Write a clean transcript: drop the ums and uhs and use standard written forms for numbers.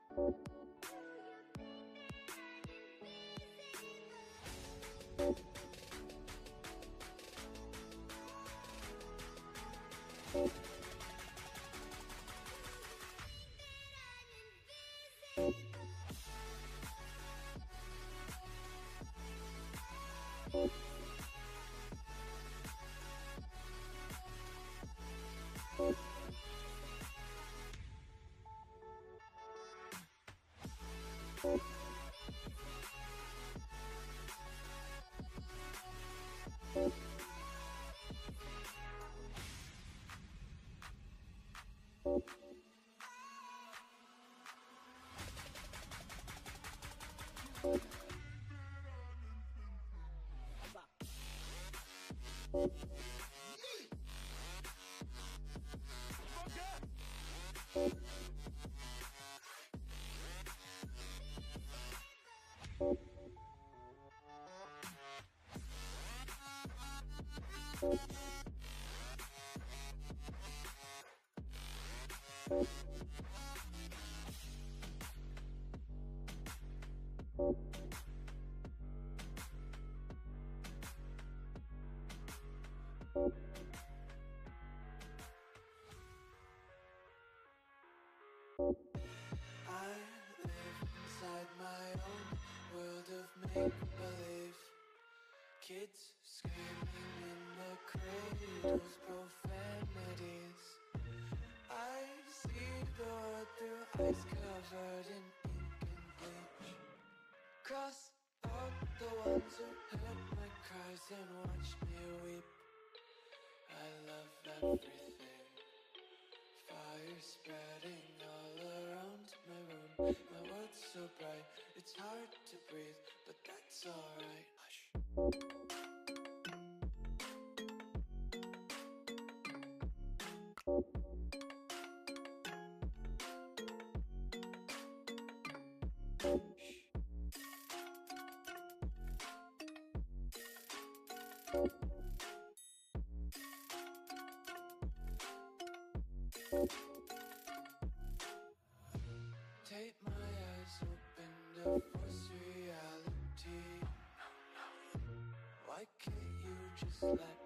I live inside my own world of make-believe. Kids screaming in the cradles, profanities. I see the world through eyes covered in ink and bleach. Cross out the ones who heard my cries and watched me weep. I love everything. Fire spreading all around my room. My world's so bright, it's hard to breathe, but that's alright. Hush. Take my eyes open to force reality. Why can't you just let